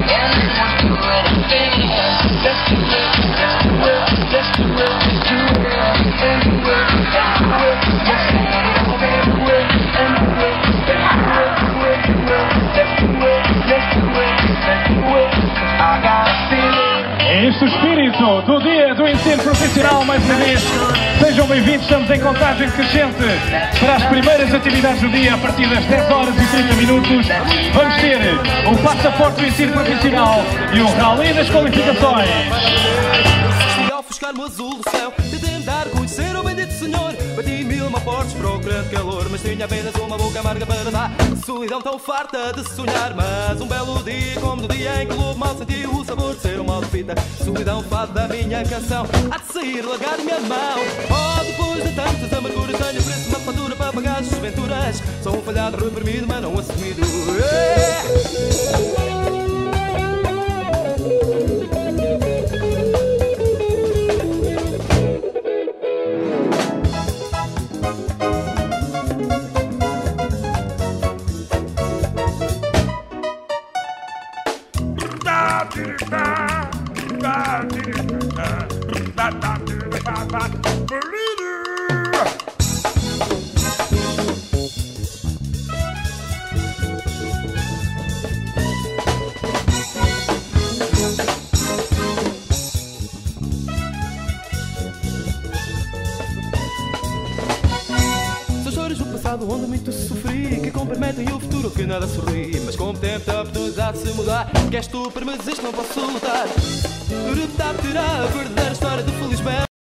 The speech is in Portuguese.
Este espírito do dia do ensino profissional, mais uma vez, sejam bem-vindos, estamos em contagem crescente para as primeiras atividades do dia a partir das 10 horas e 30 minutos. Vamos ter o passaporte do ensino profissional e o rally das qualificações. Ofuscar no azul do céu, de tentar conhecer o bendito Senhor. Bati mil portas para o grande calor, mas tinha apenas uma boca amarga para dar. A solidão tão farta de sonhar, mas um belo dia, como no dia em que o lobo mal sentiu o sabor de ser um mal de fita. Solidão, fado da minha canção, há de sair, largar minha mão. Oh, depois de tantas amarguras, tenho preço uma fatura para pagar as desventuras. Sou um falhado reprimido, mas não assumido. São histórias do passado onde muito sofri, que comprometem o futuro que nada sorri. Mas com o tempo a oportunidade de se mudar, que és tu para me dizer que não posso lutar. A verdadeira história do feliz